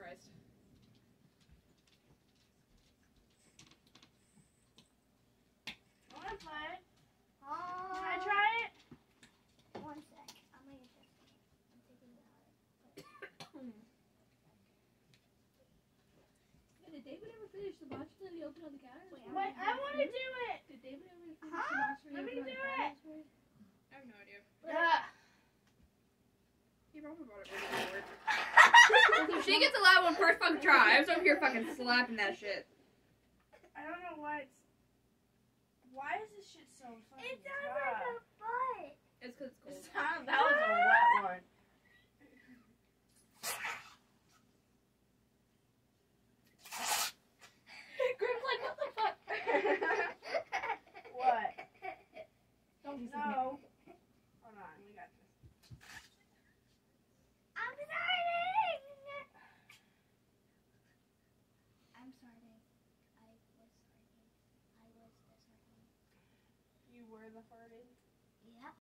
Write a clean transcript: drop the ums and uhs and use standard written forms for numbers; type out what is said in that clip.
Christ. I want to play. Oh. Can I try it? 1 sec. I'm gonna get this. I'm taking it out. Did David ever finish the monster that he opened on the counter? Wait, Wait, I want to do it. Did David ever finish the Huh? monster Let he me opened on do the it. counter? I have no idea. Yeah. He probably bought it really bored. She gets a loud one first fucking try. I was over here fucking slapping that shit. I don't know why it's. Why is this shit so fucking It sounds like a butt. It's because it's It cold. that was a wet one. Grim's like, what the fuck? What? Don't be No. Hold on, we got this. I'm starting. I'm starting. I was starting. You were the farting. Yep.